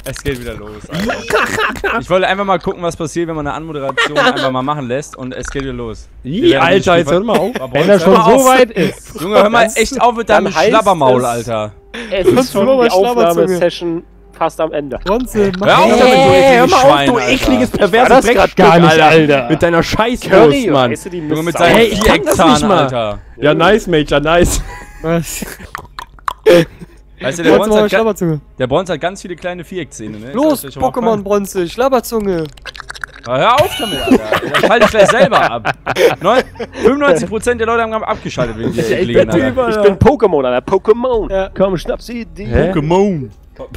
Es geht wieder los, Alter. Ich wollte einfach mal gucken, was passiert, wenn man eine Anmoderation einfach mal machen lässt und es geht wieder los. Alter, jetzt hör mal auf. Wenn er schon so weit ist. Junge, hör mal echt auf mit deinem Schlabbermaul, Alter. Es ist schon die Aufnahmesession fast am Ende. Bronze, hör auf damit, du ekliges Schwein, du ekliges, Das perverses grad Dreckstück, gar nicht, Alter. Mit deiner Scheißwurst, Curry, Mann. weißt du, die Junge, mit Mist- seinen Hey, ich kann das nicht Viereckzahn, mal. Alter. Ja, nice, Major, nice. Was? Weißt du, der Bronze hat ganz viele kleine Viereckzähne, ne? Los, Ist das schon mal Pokémon Bronze, Schlabberzunge. Aber hör auf damit, Alter. Das schalte ich gleich selber ab. 95% der Leute haben gerade abgeschaltet wegen dieser ekligen, Alter. Ich bin Pokémon, Alter. Pokémon. Ja. Komm, schnapp sie die. Pokémon.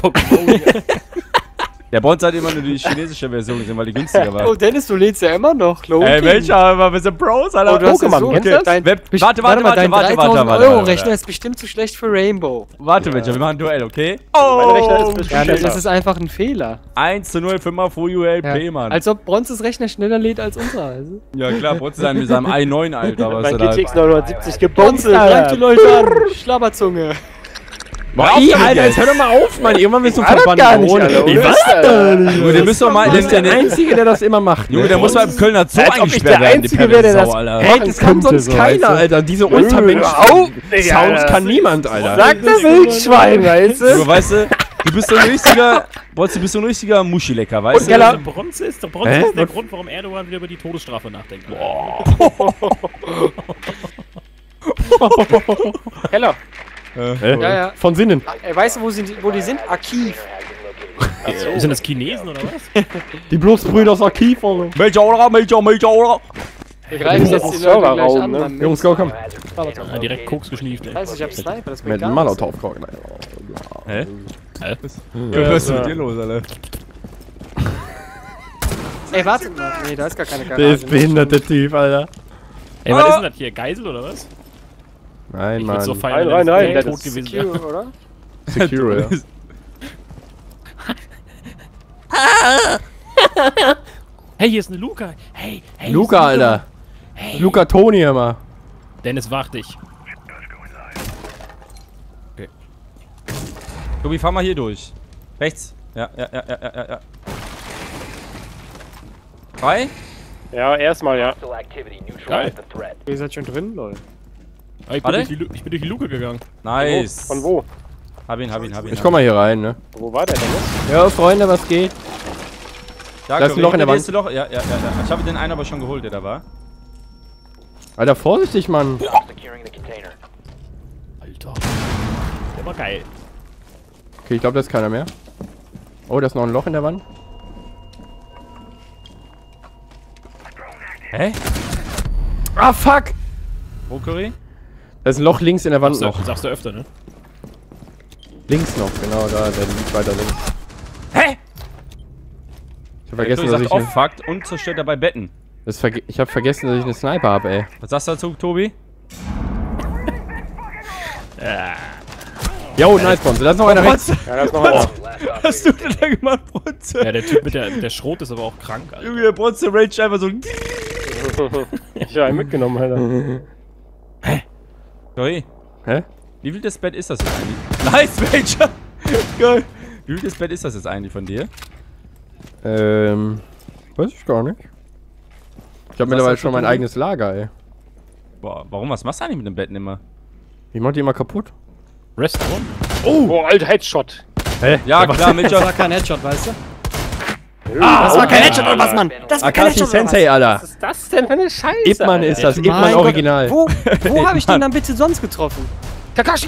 Der Bronze hat immer nur die chinesische Version gesehen, weil die günstiger war. Oh, Dennis, du lädst ja immer noch. Ey, welcher? Aber wir sind Pros, Alter. Oh, du hast Pokémon, so, kennst du das? dein, Warte, dein 3000-Euro-Rechner ist bestimmt zu schlecht für Rainbow. Warte, Mensch, wir machen ein Duell, okay? Mein Rechner ist bestimmt Ja, das schneller. ist einfach ein Fehler. 1:0 für mal FullULP, Ja. Mann. Als ob Bronzes Rechner schneller lädt als unser. Also. Ja klar, Bronze sein mit seinem i9, Alter. Was Mein er da... GTX 970 Bronze, gebonzt, greif die Alter. Leute an. Schlabberzunge. Boah, Alter, jetzt hör doch mal auf, Mann. Irgendwann bist du War das verbannt. gar nicht, Alter. Ich weiß Junge, der müsste doch mal... Du bist der Einzige, der das immer macht. Junge, der muss mal im Kölner Zoo Als ob ich eingesperrt der werden, die Einzige wäre, der Sau, das- Alter. Hey, das kann sonst so, weißt keiner, du? Alter. Diese Hör auf, Untermenschen. Digga, Sounds Alter. kann niemand, Alter. Sag das Wildschwein, weißt Junge, du? weißt du bist so ein richtiger... Bronze, du bist so ein richtiger Muschilecker, weißt du? Keller. Bronze ist der Grund, warum Erdogan wieder über die Todesstrafe nachdenkt. Keller. Ja, ja. Von Sinnen. Ey, weißt du, wo die sind? Archiv. Sind das Chinesen oder was? Die Blutsbrüder aus Archiv, Alter. Major, Major. Wir greifen jetzt Das die ist Leute gleich Serverraum, an. ne? Mann. Jungs, go, komm. Ja, direkt Koks geschnieft, ey. Scheiße, ich hab Sniper, das bringt Mit gar einem nichts. Molotow-Cocktail. Hä? Hä? Was ist mit dir los, Alter? Ey, warte mal. Nee, da ist gar keine Der Garage. ist behindert, der Typ, Alter. Ey, was ist denn das hier? Geisel oder was? Nein, Ich würd so Mann. feiern, Nein, nein, wenn das tot ist gewesen Secure, wäre. oder? Secure, ja. Hey, hier ist eine Luca. Hey, hey. Luca, hier ist eine Alter. Luca Toni immer. Dennis, wach dich. Tobi, fahr mal hier durch. Rechts. Ja. 3? Ja, erstmal, ja. Geil. Ihr seid schon drin, Leute. Ah, ich bin, Warte. ich bin durch die Luke gegangen. Nice. Von wo? Hab ihn. Ich komm mal hier rein, ne? Wo war der denn jetzt? Ja, Freunde, was geht? Da ist ein Loch in der Wand. Loch. Ja. Ich habe den einen aber schon geholt, der da war. Alter, vorsichtig, Mann. Alter. Der war geil. Okay, ich glaube, da ist keiner mehr. Oh, da ist noch ein Loch in der Wand. Hä? Ah, fuck! Wo, Curry? Da ist ein Loch links in der Wand noch. Sagst du öfter, ne? Links noch, genau, da, der liegt weiter links. Hä? Ich hab vergessen, Curry dass sagt ich... Ne, auffuckt und zerstört dabei Betten. ich hab vergessen, dass ich eine Sniper hab, ey. Was sagst du dazu, Tobi? Jo, nice, Bronze. Da ist noch einer rechts. Ja, da ist noch einer. Was hast du denn da gemacht, Bronze? Ja, der Typ mit der Schrot ist aber auch krank, Alter. Junge, der Bronze rage einfach so... Ich hab einen mitgenommen, Alter. Curry, Hä? wie viel das Bett ist das jetzt eigentlich? Nice, Major! Geil. Wie viel das Bett ist das jetzt eigentlich von dir? Weiß ich gar nicht. Ich hab mittlerweile schon mein eigenes Lager, ey. Boah, warum? Was machst du eigentlich mit dem Betten immer? Ich mach die immer kaputt. Rest one. Oh, alter Headshot. Hä? Ja, klar, Das Major. war kein Headshot, weißt du? Das war kein Headshot, oder was, Mann? Das war kein Akashi Headshot, oder was? Sensei, Alter. Was ist das denn für eine Scheiße? Ip-Man ist das, Ip-Man Mein Gott, Original. Wo habe ich den dann bitte sonst getroffen? Kakashi!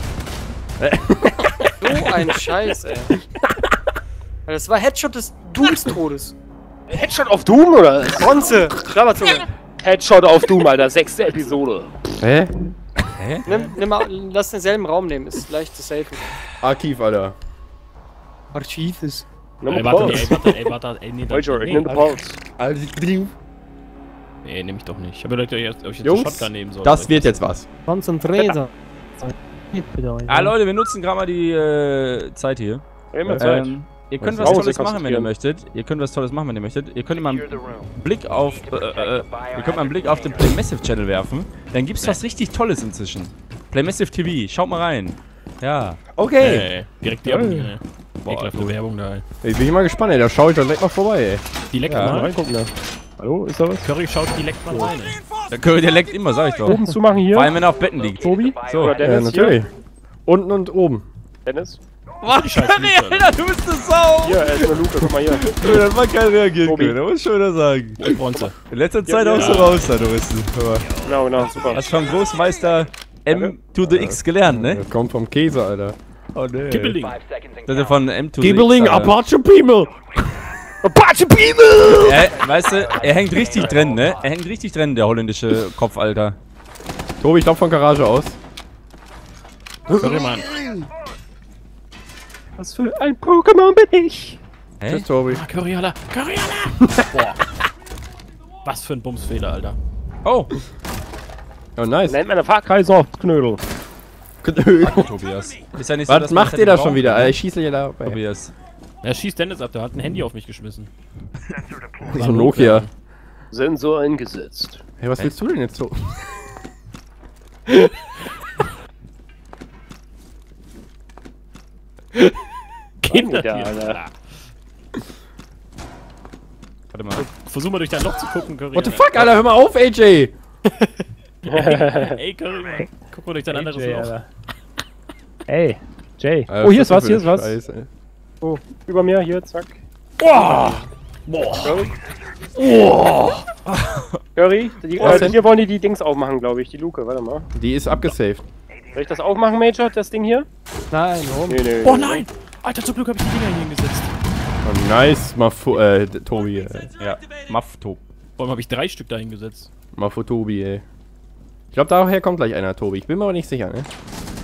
So ein Scheiß, ey. Das war Headshot des Dooms-Todes. Headshot auf Doom, oder? Bronze, Schlabberzunge. Headshot auf Doom, Alter. 6. Episode. Hä? Nimm mal, lass denselben Raum nehmen, ist leicht zu safen. Archiv, Alter. Archiv ist. Nimm Ey, den warte, Pulse. warte, nee, Major, ich nehm den Pulse. Nee, nehm ich doch nicht. Ich hab überlegt, ob ich jetzt eine Jungs, Shotgun nehmen soll. das wird jetzt was. Konzentriert. Ah, Leute, wir nutzen gerade mal die Zeit hier. Immer Zeit. Ihr könnt Was was ist Tolles raus, machen, wenn ihr möchtet. Ihr könnt was Tolles machen, wenn ihr möchtet. Ihr könnt immer einen Blick auf den Play Massive Channel werfen. Dann gibt's was richtig Tolles inzwischen. Play Massive TV, schaut mal rein. Ja. Okay. Direkt die abonnieren. Ekelhafte Werbung da, ey. Ich bin mal gespannt, ey. Da schau ich doch direkt mal vorbei, ey. Die leckt Ja, mal rein. Reingucken, ne? Hallo, ist da was? Curry schaut direkt mal rein, ey. Der Curry, der leckt immer, sag ich doch. Oben zumachen hier. Vor allem, wenn er auf Betten liegt. Tobi? So. Oder Ja, Dennis natürlich. Unten und oben. hier. Dennis? Was, Curry, Alter, du bist eine Sau! Hier, er ist eine Luke, guck mal hier. Das war kein reagieren Tobi. können, da muss ich schon wieder sagen. Bronze. In letzter Zeit Ja, auch so raus, da, du bist. Genau, super. Hast vom Großmeister M to the X gelernt, ne? Das kommt vom Käse, Alter. Oh, ne. Kibbeling. Das ist von M to the Gibbeling, X. Alter. Apache People! Apache People! Weißt du, er hängt richtig drin, ne? Er hängt richtig drin, der holländische Kopf, Alter. Tobi, ich lauf von Garage aus. Curry, Mann. Was für ein Pokémon bin ich? Hä? Tschüss, Tobi. Ah, Curry, Alter. Curry, Alter. Boah. Was für ein Bumsfehler, Alter. Oh, Oh, nice. Nennt meine Fahrkreiser Knödel. Tobias. Ist ja nicht so, Was dass man macht das ihr da hätte schon brauchen wieder? können, Alter, ne? ich schieße hier da. Tobias. Er schießt Dennis ab, der hat ein Handy auf mich geschmissen. So ein Nokia. Sensor eingesetzt. Hey, was willst du denn jetzt so? Kinder, Ja, Alter. Warte mal. Versuch mal durch dein Loch zu gucken, Curry. What the fuck, Alter, hör mal auf, AJ! Ey, Curry, Mann. Guck mal durch dein anderes Jay, Loch. Alter. Ey, Jay. Alter, Oh, hier ist was was, hier ist was. Scheiße. Oh, über mir, hier, zack. Boah! Curry. Curry, hier wollen die Dings aufmachen, glaube ich, die Luke, warte mal. Die ist abgesaved. Soll ich das aufmachen, Major, das Ding hier? Nein, warum? Nee. Oh nein! Alter, zum Glück hab ich die Dinger hier hingesetzt. Oh, nice, Tobi, Ja, Muff-Top. Vor allem habe ich 3 Stück da hingesetzt. Mafo Tobi, ey. Ich glaube, daher kommt gleich einer, Tobi. Ich bin mir aber nicht sicher, ne?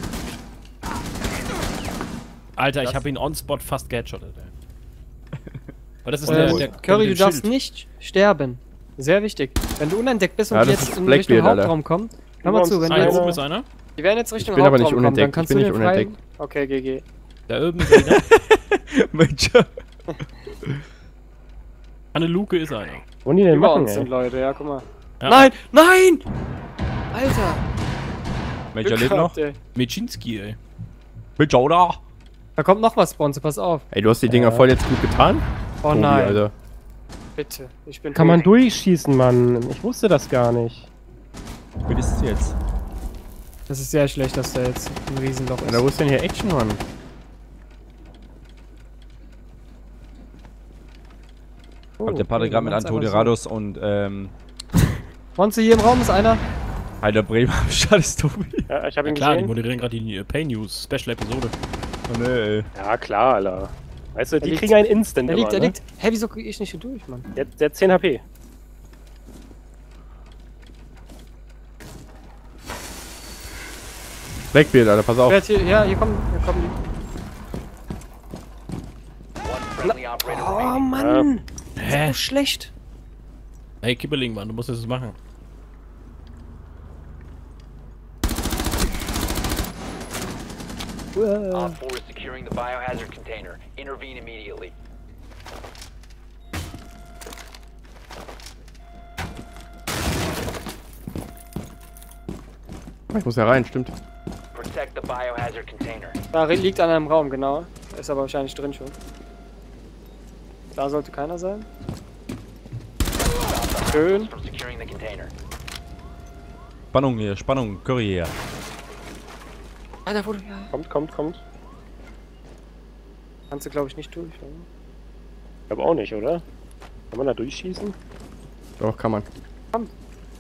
Alter, ich habe ihn on-spot fast geheadshottet, ey. Aber das ist Curry, du mit dem darfst Schild. nicht sterben. Sehr wichtig. Wenn du unentdeckt bist und Ja, die das jetzt ist in Blackbeard, Richtung Alter. Hauptraum kommen, hör mal zu, wenn du Einer jetzt, oben ist einer. die werden jetzt Richtung bin aber Hauptraum nicht kommen, dann unentdeckt, kannst ich du bin den nicht frei... unentdeckt. Okay, GG. Da oben ist einer. Major. An der Luke ist einer. Wollen die denn Über machen, uns sind ey? Leute, ja, guck mal. Ja. Nein, nein! Alter! Major Glück lebt noch. gehabt, ey. Meczynski, ey. Major da. Da kommt noch was, Bronze, pass auf. Ey, du hast die Dinger voll jetzt gut getan? Oh Tobi, nein, Alter. bitte. Ich bin Kann man tot. durchschießen, Mann. Ich wusste das gar nicht. Wie ist es jetzt? Das ist sehr schlecht, dass da jetzt ein Riesenloch Alter, ist. wo ist denn hier Action, Mann? Kommt der Pater gerade mit Antoderados und Bronze, hier im Raum ist einer. Heider Bremer am Start ist Tobi. Ja, ich habe Ja ihn klar, die gesehen. moderieren gerade die Pay News Special Episode. Oh ne, ey. Ja, klar, Alter. Weißt du, die liegt- kriegen einen Instant Der liegt, der immer, liegt. Hä, wieso krieg ich nicht hier durch, Mann? Ne? Der hat 10 HP. Blackbeard, Alter, pass auf. Wer hat hier, ja, hier kommen die. Oh Mann! Hä? So schlecht. Ey, Kibbeling, Mann, du musst das machen. Op 4 is securing the biohazard container. Intervene immediately. Ich muss ja rein, stimmt. Protect the biohazard container. Da liegt einer im Raum, genau. Ist aber wahrscheinlich drin schon. Da sollte keiner sein. Schön. From securing the container. Spannung hier, Spannung, Curry hier. Alter, wo du. Ja. Kommt. Kannst du, glaube ich, nicht durch, oder? Ich glaube auch nicht, oder? Kann man da durchschießen? Doch, kann man. Komm.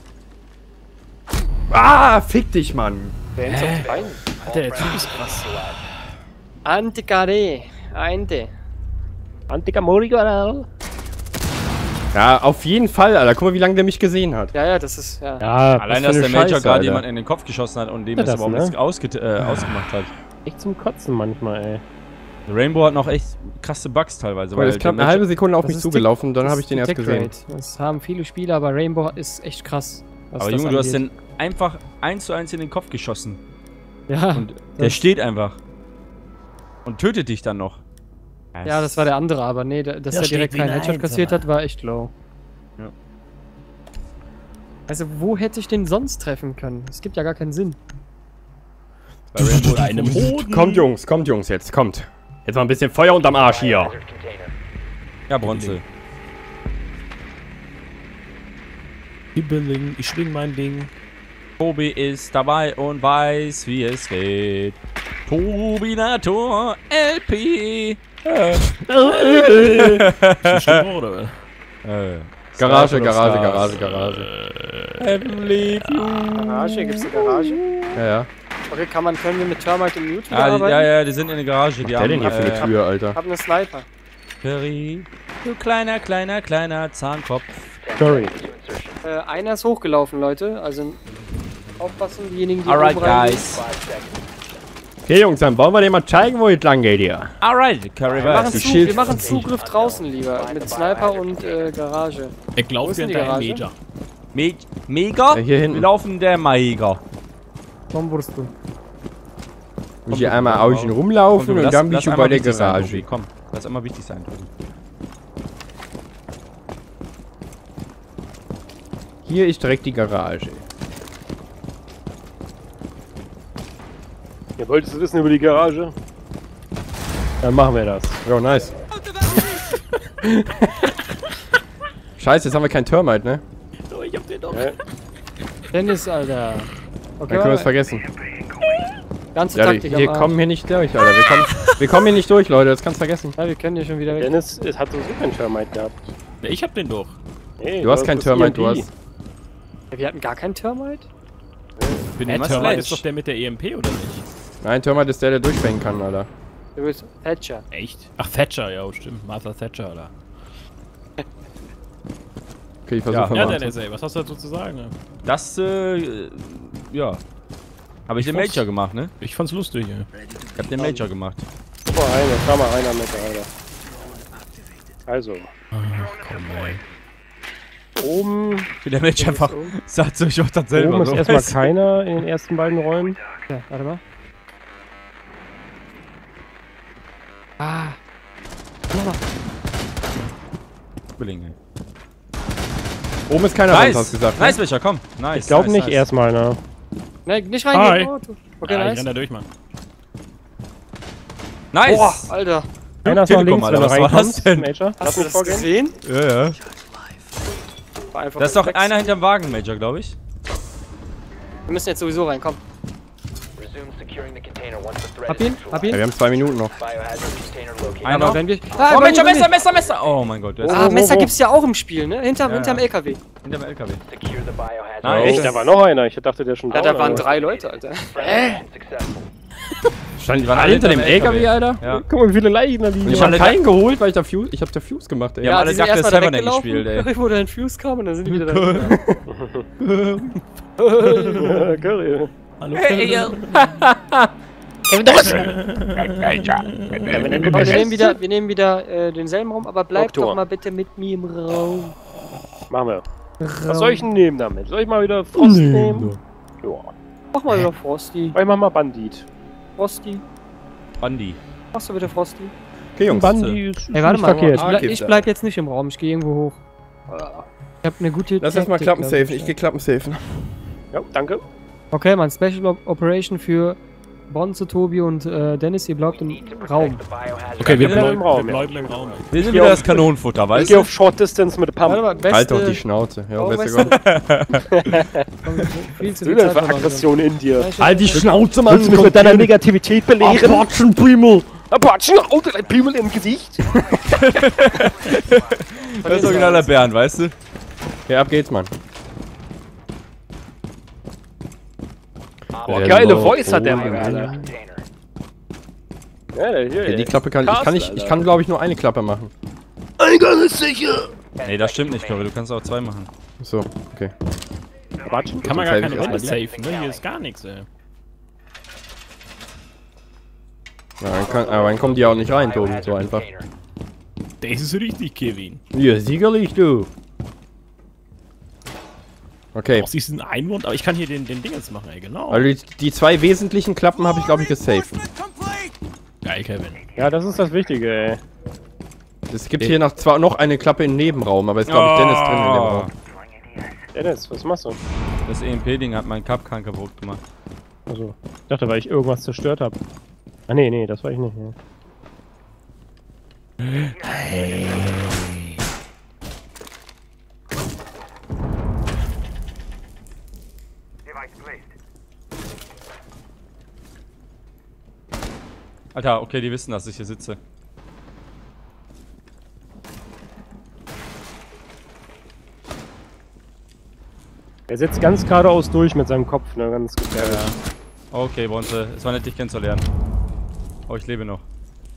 Ah, fick dich, Mann. Der ist auf die Beine. Alter, der Typ ist krass. Antikade. Einte. Antika Morigal. Ja, auf jeden Fall, Alter. Guck mal, wie lange der mich gesehen hat. Ja, das ist. Ja. Ja, Allein, was dass für der eine Major Scheiße, gerade Alter. jemanden in den Kopf geschossen hat und dem Ja, das das, überhaupt ne? nichts ausgemacht hat. echt zum Kotzen manchmal, ey. Rainbow hat noch echt krasse Bugs teilweise. Weil es knapp eine halbe Sekunde auf Das mich ist zugelaufen, dann Das habe ich ist den die erst gesehen. Tick-Rate. Das haben viele Spieler, aber Rainbow ist echt krass. was Aber das Junge, du hast angeht. den einfach 1:1 in den Kopf geschossen. Ja, Und der steht einfach. Und tötet dich dann noch. ja, das war der andere, aber nee, dass Der er direkt steht wie keinen ein Headshot kassiert Einser. hat, war echt low. Ja. Also, wo hätte ich den sonst treffen können? Es gibt ja gar keinen Sinn. Bei Rainbow einem Hoden. Kommt Jungs, jetzt, kommt. Jetzt mal ein bisschen Feuer unterm Arsch hier. Biohazard container. Ja, Bronze. Hibbeling, ich schwing mein Ding. Tobi ist dabei und weiß, wie es geht. Tobinator LP. Oder? Garage. Heavenly Garage, gibt's eine Garage? Ja. Okay, können wir mit Termite im Mute wieder Ah, arbeiten? ja, die sind in der Garage. Die Der haben denn hier für eine Tür, Alter? Ich hab einen Sniper. Curry, du kleiner Zahnkopf. Curry. Einer ist hochgelaufen, Leute. Also aufpassen, diejenigen, die Alright, oben reingehen. guys. Okay, Jungs, dann wollen wir dir mal zeigen, wo es lang geht hier. Alright, Curry Wir machen Zugriff draußen lieber. Mit Sniper und Garage. Ich Wo laufe ist denn die hinter einem Garage? Major. Mega? Ja, hier hinten. Wir laufen der Maiger. Warum wurdest du? Muss hier einmal außen rumlaufen und dann bist du bei der Garage. Komm, lass einmal wichtig sein, Tobi. Hier ist direkt die Garage. Ja, wolltest du wissen über die Garage? Dann machen wir das. Ja, nice. Scheiße, jetzt haben wir kein Termite, ne? Oh, ich hab den doch. Dennis, Alter. Dann können wir es vergessen. Ganze Ja, Taktik wir am Arsch. kommen hier nicht durch, Alter. Wir kommen hier nicht durch, Leute. Das kannst du vergessen. Ja, wir können hier schon wieder weg. Dennis hat so keinen Termite gehabt. Ich hab den doch. Hey, Du hast kein das Termite, du EMP. hast... Ja, wir hatten gar keinen Termite? Bin Hey, immer Termite Slash. ist doch der mit der EMP, oder nicht? Nein, Termite ist der durchfängen kann, Alter. Du bist Thatcher. Echt? Ach, Thatcher, ja, stimmt. Martha Thatcher, oder? Okay, ich versuche Ja, mal. Dennis, ey, was hast du dazu zu sagen? Das, ja. Habe ich den Major gemacht, ne? Ich fand's lustig, ey. Ich hab den Major gemacht. Guck mal rein, jetzt fahr mal rein am Messer, Alter. Also, Komm, ey. oben, Wie der Major einfach sagt so, ich mach das selber. oben ist so, erstmal weißt du? keiner in den ersten beiden Räumen. Ja, warte mal. Ah. Zwilling, ey. Oben ist keiner raus, hast du gesagt. Nice, Major, komm. Nice. Ich glaube nice, nicht nice. erstmal, ne? Ne, nicht reingehen. Hi. Oh, okay, Ja, ich nice. renn da durch, Mann. Nice! Boah, Alter. Einer ist nach Telekom, links, Alter, wenn du was war das reinkommst. denn? Major, lass Hast du mich das vorgehen. gesehen? Ja, ja. War einfach Da ist doch reflex. einer hinterm Wagen, Major, glaube ich. Wir müssen jetzt sowieso rein, komm. Resume securing the container once the threat Hab is ihn, neutralized. hab Ja, ihn. wir haben 2 Minuten noch. Biohazard container located. Einer. Aber wenn wir... Oh, Major, Messer! Oh mein Gott, der ist Ah, Messer gibt's ja auch im Spiel, ne? Hinterm Ja. LKW. hinterm LKW. Secure the biohazard. Nice. Echt, da war noch einer. Ich dachte, der schon Ja, down, da waren aber- 3 Leute, Alter. Successful. Standen die waren alle hinter dem LKW, Alter? Ja. Guck mal, wie viele Leichen da liegen. Und ich Ja, hab alle keinen geholt, weil ich ich hab der Fuse gemacht, ey. Ja, alle die sind Dark erstmal Seven da weggelaufen, gespielt, ey. wo der Fuse kam und dann sind die wieder da. Curry. Hallo, Aber wir nehmen wieder denselben Raum, aber bleibt Oktober. doch mal bitte mit mir im Raum. Machen wir. Was soll ich denn nehmen damit? Soll ich mal wieder Frost nehmen? Ja. Mach mal wieder Frosty. Ich mach mal Bandit. Frosty. Bandi. Machst du bitte Frosty? Okay, Jungs. Bandit ist Ey, warte nicht mal. verkehrt. Ich bleib jetzt nicht im Raum, ich gehe irgendwo hoch. Ich hab eine gute Lass erst mal Taktik, Klappen glaub safen. Ich geh Klappen safen. Ja, danke. Okay, mein Special Operation für Bonze, Tobi und Dennis, ihr bleibt im Raum. Okay, wir Ja, bleiben im Raum, wir bleiben im Raum. ey. Wir sind geh wieder auf- das Kanonenfutter, Ich weißt gehe du? auf Short Distance mit Warte Pump. mal, beste... Halt doch die Schnauze. Ja, Oh, beste weißt Gott. Viel zu Was viel ist denn Zeit für verloren. Aggression in dir? Halt die Schnauze, Mann. Willst du mich mit deiner Negativität belehren? Apatschen, Primo. Apatschen, Auto, dein Pimmel im Gesicht. Das ist original der Bernd, weißt du? Ja, ab geht's, Mann. Boah, geile Voice hat der Mann, Biohazard Alter. container. Ja, der hier, Ja, die ey. Klappe kann ich kann glaube ich nur eine Klappe machen. Nee, das stimmt nicht, Curry. Du kannst auch 2 machen. So, okay. Apatschen? Kann man gar Save keine ich Runde erstmal safen, ne? Hier ist gar nichts, ey. Ja, aber dann kommen die auch nicht rein, Tobi, so einfach. Container. Das ist richtig, Kevin. Ja, sicherlich, du. Okay. Auch siehst du einen Einwand, aber ich kann hier den Dingens machen, ey, genau. Also die 2 wesentlichen Klappen habe ich glaube ich gesaved. Geil, Kevin. Ja, das ist das Wichtige, ey. Es gibt hier zwar noch eine Klappe im Nebenraum, aber ist glaube ich Dennis drin in dem Raum. Dennis, was machst du? Das EMP-Ding hat meinen Cup-Kran kaputt gemacht. Also, ich dachte, weil ich irgendwas zerstört habe. Ah, nee, das war ich nicht. Ja. Alter, okay, die wissen, dass ich hier sitze. Er sitzt ganz geradeaus durch mit seinem Kopf, ne? Ganz gefährlich. Okay, Bronze, es war nett, dich kennenzulernen. Oh, ich lebe noch.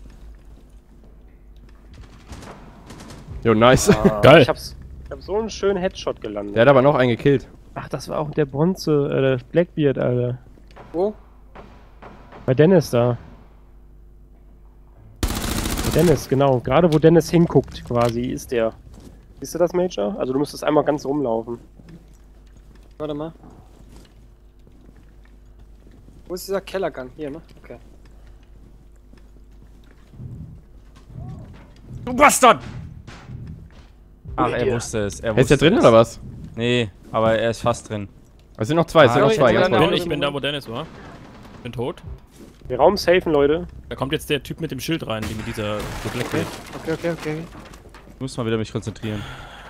Jo, nice. Geil. Ich hab so einen schönen Headshot gelandet. Der hat aber noch einen gekillt. Ach, das war auch der Bronze, der Blackbeard, Alter. Wo? Bei Dennis da. Bei Dennis, genau. Gerade wo Dennis hinguckt, quasi, ist der. Siehst du das, Major? Also du müsstest einmal ganz rumlaufen. Warte mal. Wo ist dieser Kellergang? Hier, ne? Okay. Du Bastard! Ach, er wusste es. Er Ist der wusste drin es. oder was? Nee, aber er ist fast drin. Es sind noch zwei, es sind noch sorry, zwei. jetzt Ganz war kurz. Ich bin da, wo Dennis war. Bin tot. Den Raum safen, Leute. Da kommt jetzt der Typ mit dem Schild rein, die mit dieser Blackbeard. Okay. Ich muss mal wieder mich konzentrieren.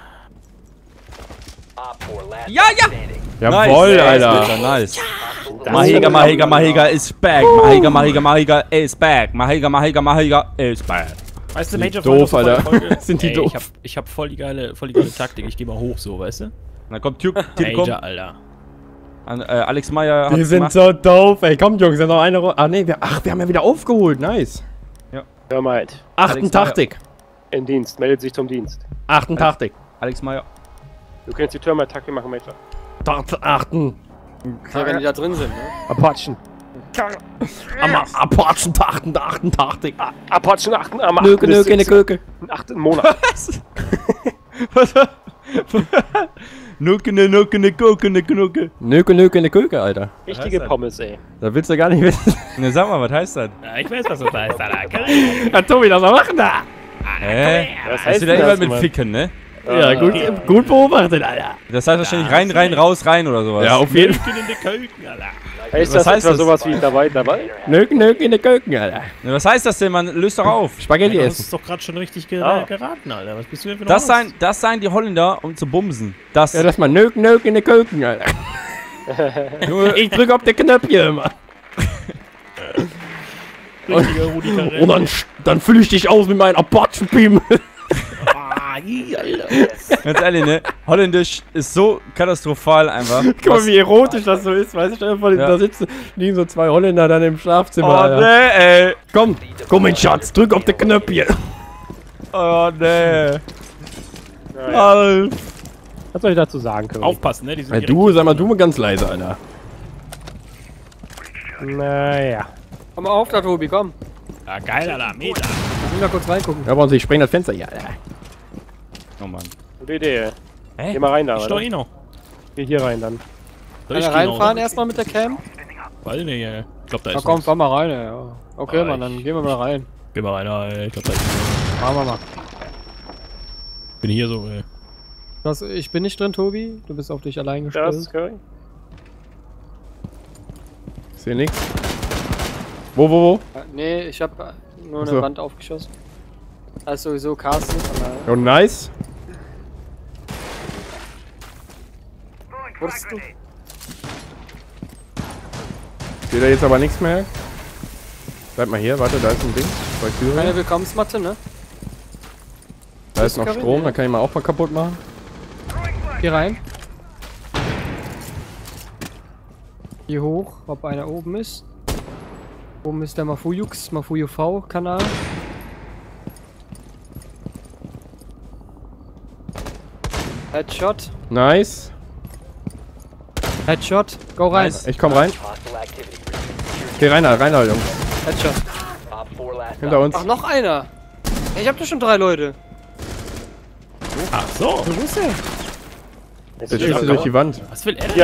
Op 4 last Ja, ja! standing. Jawoll, nice, Alter. Nice. Hostile Mahiga is back. Mahiga is back. Mahiga is back. Weißt du, Major, doof, voll das Alter. voll Folge. Sind die Ey, doof. Ich hab voll die geile Taktik. Ich geh mal hoch so, weißt du? Na komm, Telekom. Major, Alter. Alex Meyer Die hat's sind gemacht. so doof, ey. Kommt, Jungs, noch eine Runde. Ah, nee, wir haben ja wieder aufgeholt. Nice. Hör mal halt. Achten Taktik. In Dienst, meldet sich zum Dienst. Achten Taktik. Alex Meyer. Du kannst die Thermal-Taktik machen, Major. Achten. Ja, wenn die da drin sind, ne? Apachen. Apachen, achten Taktik. Apachen achten am 8. Nöke, in der Köke. 8. Monat. Nucke. Nöke, in der Köke, Alter. Richtige Pommes, ey. Da willst du gar nicht wissen. Ne, sag mal, was heißt das? Ja, ich weiß, was das heißt, Alter. Ja, Tobi, lass mal machen da. Hä? Was Hast heißt du da denn irgendwas das, mit Mann? Ficken, ne? Ja, gut beobachtet, Alter. Das heißt wahrscheinlich rein, raus, rein oder sowas. Ja, auf jeden Fall. In den Kölken, Alter. Heißt Was das heißt etwa das? sowas wie dabei? Nöke, in der Köke, Alter. Ne, was heißt das denn, man? Löst doch auf. Spaghetti Du hast essen. es doch gerade schon richtig Ah. geraten, Alter. Was bist du denn für ein Das seien die Holländer, um zu bumsen. Das. Ja, das mal Nöke, in der Köke, Alter. Junge, ich drück auf der Knöpfchen immer. richtiger Rudi Carell. Und dann fülle ich dich aus mit meinem Apachen-Pimmel. Ganz ehrlich, ne? Holländisch ist so katastrophal einfach. Guck mal, wie erotisch das so ist, weißt du? Stell dir vor, Ja. da liegen so zwei Holländer dann im Schlafzimmer, Oh, Alter. ne, ey. Komm, mein Schatz, drück auf der Knöpfchen. Oh, ne. Naja. Was soll ich dazu sagen, Curry? Aufpassen, ne? Die sind Ja, du, sag mal, du mal ganz leise, Alter. Naja. Komm mal auf da, Tobi, komm. Ja, geil, Alter. Meter. Ich will da kurz reingucken. Ja, aber ich spreng das Fenster hier, Alter. Oh, Mann. Gute Idee. Hä? Geh mal rein da, Ich oder? doch eh noch. Geh hier rein dann. Soll ich Kann gehen, reinfahren oder? erstmal mit der Cam? Weiß ich nicht, ey. Ich glaub, da Na ist komm, was. fahr mal rein, ja. Okay, Ah, Mann, dann gehen wir mal rein. Geh mal rein, ey. Ich glaub, da ist was. Fahren wir mal. Bin hier so, ey. Ich bin nicht drin, Tobi. Du bist auf dich allein Ja, das gestellt. ist Curry. Ich seh nix. Wo? Nee, ich hab nur eine Ach so. Wand aufgeschossen. Also sowieso Carsten. von daher- Oh, nice. Wurdest du? Geht da jetzt aber nichts mehr. Bleib mal hier, warte, da ist ein Ding. Zwei Türen. Keine Willkommensmatte, ne? Da ist noch Karin, Strom, ja. da kann ich mal auch mal kaputt machen. Hier rein. Hier hoch, ob einer oben ist. Oben ist der Mafuyux, Mafuyu V-Kanal. Headshot. Nice. Headshot. Go rein. Nice. Ich komm rein. Hostile activity. Geh rein, Jungs. Headshot. Op 4 last Hinter uns. Ach, noch einer. Ich hab doch schon 3 Leute. Ach so. Wo ist der? Der schießt durch die Wand. Was will er denn? Ja.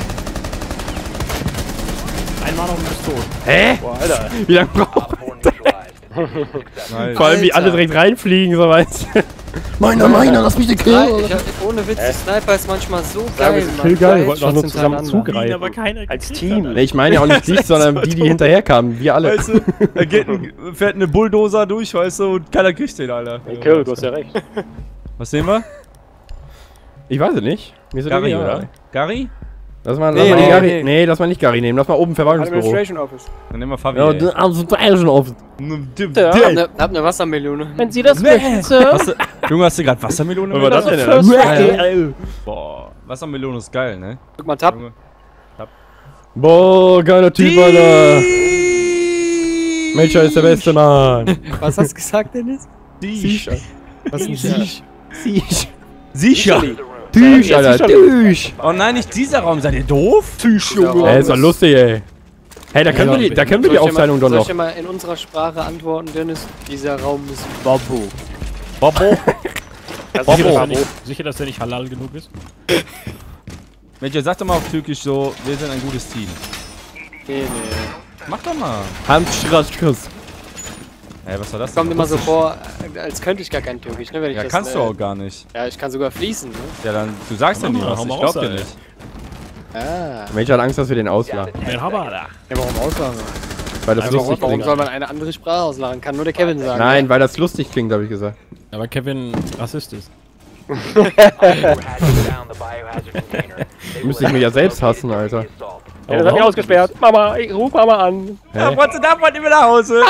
Einmal noch und bist tot. Hä? Boah, Alter. Wie lange braucht? Op 4 neutralized. Nice. Vor allem, wie alle Alter. direkt reinfliegen, so weißt du. Meiner, lass mich den Ohne Witz, die Sniper ist manchmal so Ja, wir geil. sind Mann. viel geil, wir Drei wollten auch nur Headshots zusammen hintereinander. zugreifen. Aber keiner Als gekriegt, Team. Alter. Nee, ich meine ja auch nicht dich, sondern die hinterher kamen. Wir alle. Weißt du, da fährt eine Bulldozer durch, weißt du, und keiner kriegt den, Alter. Hey, Curry, du hast ja recht. Was sehen wir? Ich weiß es nicht. Mir ist es Gary, egal. oder? Gary? Lass mal, Nee, die nee, Gary. nee. Nee, lass mal nicht Gary nehmen. Lass mal oben Verwaltungsbüro. Administration Office. Dann nehmen wir Fabi. Ja, ey. the Administration Office. Ja. Hab ne Wassermelone. Wenn Sie das möchten, Sir. Junge, hast du gerade Wassermelone? Was war das denn? First Alter? Boah, Wassermelone ist geil, ne? Guck mal, Tab. Junge. Boah, geiler Typ, Alter. Major ist der beste Mann. Was hast du gesagt, Dennis? Sicher. Was ist denn Sicher. Tüch, Alter, Tüch. Oh nein, nicht dieser Raum. Seid ihr doof? Ey, ist doch lustig, ey. Hey, da können wir die Aufteilung doch Soll noch. ich dir mal in unserer Sprache antworten, Dennis? Dieser Raum ist Babo. Bobo. Sicher, dass der nicht halal genug ist? Major, sag doch mal auf Türkisch so, wir sind ein gutes Team. Nee. Mach doch mal. Handstraßkuss. Ey, was war das? Kommt immer so vor, als könnte ich gar kein Türkisch, ne? Wenn ich Ja, das, kannst du auch gar nicht. Ja, ich kann sogar fließen, ne? Ja, dann, du sagst ja nie was. hau Ich mal glaub raus, dir ey. nicht. Ah. Major hat Angst, dass wir den auslachen. Wer haben wir da? Ja, warum auslachen? Weil das lustig Warum klingt. soll man eine andere Sprache auslachen? Kann nur der Kevin sagen. Nein, weil das lustig klingt, habe ich gesagt. Aber Kevin Rassist ist. Müsste ich mich ja selbst hassen, Alter. Ja, das hat mich ausgesperrt. Mama, ich ruf Mama an. Ja, Bronze darf man nicht mehr nach Hause.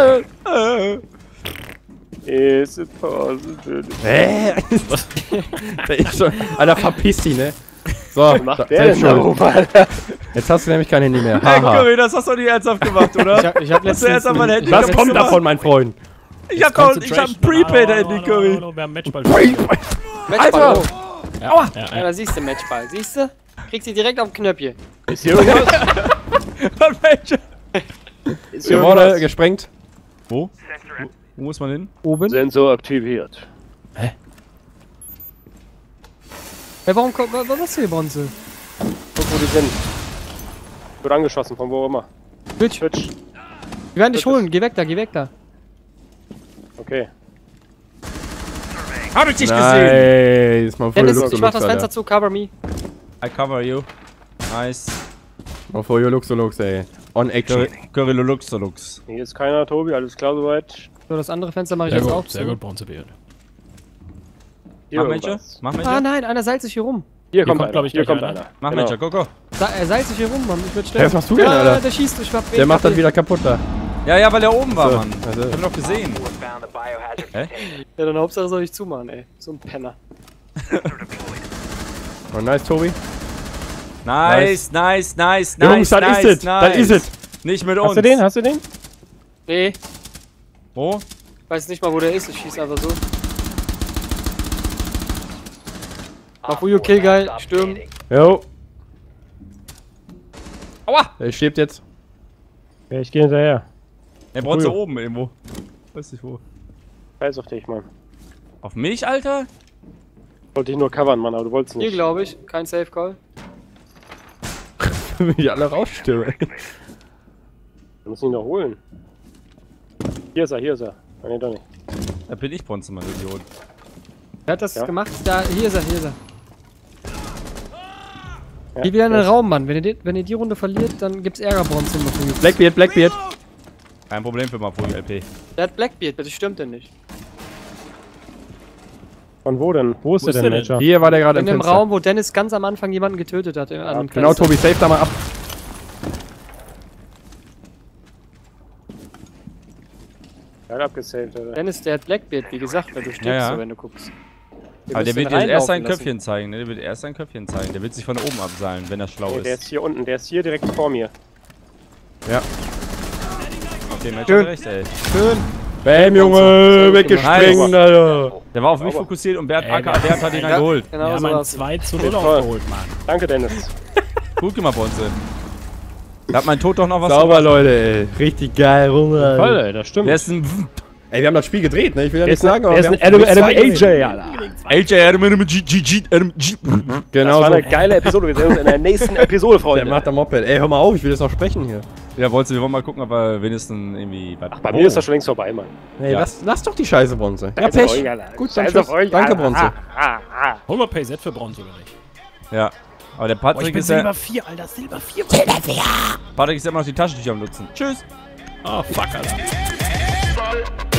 Is it possible? Hä? Der ist schon. Alter, verpiss dich, ne? So, Was macht der denn da oben, Alter? Jetzt hast du nämlich kein Handy mehr. Hey, Haha. Curry, das hast du nicht ernsthaft gemacht, oder? Ich hab Hast du ernsthaft mein Handy Was kaputt kommt gemacht? davon, mein Freund? Ich hab ein Prepaid-Handy, Curry. Hallo, wir haben Matchball. Matchball. Oh. Ja, Ja, da siehst du Matchball. Siehst du? Kriegst du direkt auf den Knöpfchen. Ist hier irgendwas? Major. Ist hier Jawohl, irgendwas? gesprengt. Wo muss man hin? Oben? Sensor aktiviert. Ja, warum kommt. Was ist hier, Bronze? Guck, wo die sind. Wird angeschossen, von wo immer. Twitch. Twitch. Wir werden dich holen. Geh weg da, geh weg da. Okay. Hab ich dich gesehen. Nice, mal voll Dennis, Luxus, ich mach das Fenster Alter. zu, cover me. I cover you. Nice. Mal voll Luxus, ey. On Action. Curry Lux. Hier ist keiner, Tobi, alles klar soweit. So, das andere Fenster mache ich Sehr jetzt auch gut, sehr zu. gut, Bronze Beard. Hier Mach Major. irgendwas. Mach Ah Major. nein, einer seilt sich hier rum. Hier kommt kommt, einer. glaub ich, Hier gleich kommt einer. einer. Mach Genau. Major, go. Er seilt sich hier rum, Mann. Ich würd sterben. Hey, was machst du denn, Ja, Alter? der schießt. Ich hab Der macht das wieder kaputt da. Ja, weil er oben war, So, Mann. also. Ich hab ihn doch gesehen. Ja, dann Hauptsache soll ich zumachen, ey. So ein Penner. Oh, nice, Tobi. Nice. Jungs, das ist es. Das ist es. Nicht mit uns. Hast du den? Hast du den? Nee, Wo? weiß nicht mal, wo der ist. Ich schieß einfach so. Mafuyo, kill geil. Stürmen. Jo. Aua! Der stirbt jetzt. Ja, ich gehe hinterher. Der Bronze Cool. oben irgendwo. Weiß nicht wo. Scheiß auf dich, Mann. Auf mich, Alter? Ich wollte dich nur covern, Mann, aber du wolltest Hier, nicht. glaube ich. Kein Safe Call. Wenn die alle rausstürmen. Wir müssen ihn doch holen. Hier ist er, hier ist er. Ah, nee, doch nicht. Da bin ich Bronze, Mann, Idiot. Wer hat das Ja. gemacht? Da, hier ist er, hier ist er. Ja, Geh wieder in der den ist- Raum, Mann. Wenn ihr die Runde verliert, dann gibt's Ärger, Bronze. Mafuyo. Blackbeard. Kein Problem für Mafuyo LP. Der hat Blackbeard, bitte stimmt denn nicht. Von wo denn? Wo ist Wo der ist denn, der denn? Major? Hier war der gerade In im dem Fenster. Raum, wo Dennis ganz am Anfang jemanden getötet hat. An dem Genau, Fenster. Tobi, save da mal ab. Geil abgesaved, Alter. Dennis, der hat Blackbeard, wie gesagt, weil du stirbst Ja, ja. so, wenn du guckst. Wir Aber der müssen wird ihn jetzt erst sein reinlaufen lassen. Köpfchen zeigen, ne? Der wird erst sein Köpfchen zeigen. Der wird sich von oben abseilen, wenn er schlau Nee, der ist. ist hier unten, der ist hier direkt vor mir. Okay, Major Schön. hat recht, ey. Schön. Bam, Junge, weggesprengt, Nice. Alter. Der war auf mich Sauber. fokussiert und Bert Ey, Acker, der hat ihn dann Ja, geholt. Genau Wir so haben ein war's. 2:0 Toll. aufgeholt, Mann. Danke, Dennis. Gut gemacht, Bronze. Da hat mein Tod doch noch was Sauber, Leute, ey. Richtig geil, rum, Voll, Alter. ey, das stimmt. Der ist ein Ey, wir haben das Spiel gedreht, ne? Ich will ja Der nichts ist sagen, ein, der ist wir ein haben Adam zwei AJ, Alter. Das Genau war so. eine geile Episode. Wir sehen uns in der nächsten Episode, Der Freunde. macht am Moped. Ey, hör mal auf, ich will jetzt noch sprechen hier. Ja, wolltest du, wir wollen mal gucken, ob er wenigstens irgendwie bei. Bei mir ist das schon längst vorbei, Mann. Ey, Ja. lass doch die Scheiße, Bronze. Ja, Scheiß auf Pech. euch, Alter. Gut, dann Scheiß Schluss. auf euch, Danke, Alter. Bronze. Hol mal PayZ für Bronze, oder nicht? Ja. Aber der Oh, ich Patrick bin ist ja. Silber 4, Alter, Silber 4. Patrick ist ja immer noch die Taschentücher am Nutzen. Tschüss. Oh, fuck, Alter.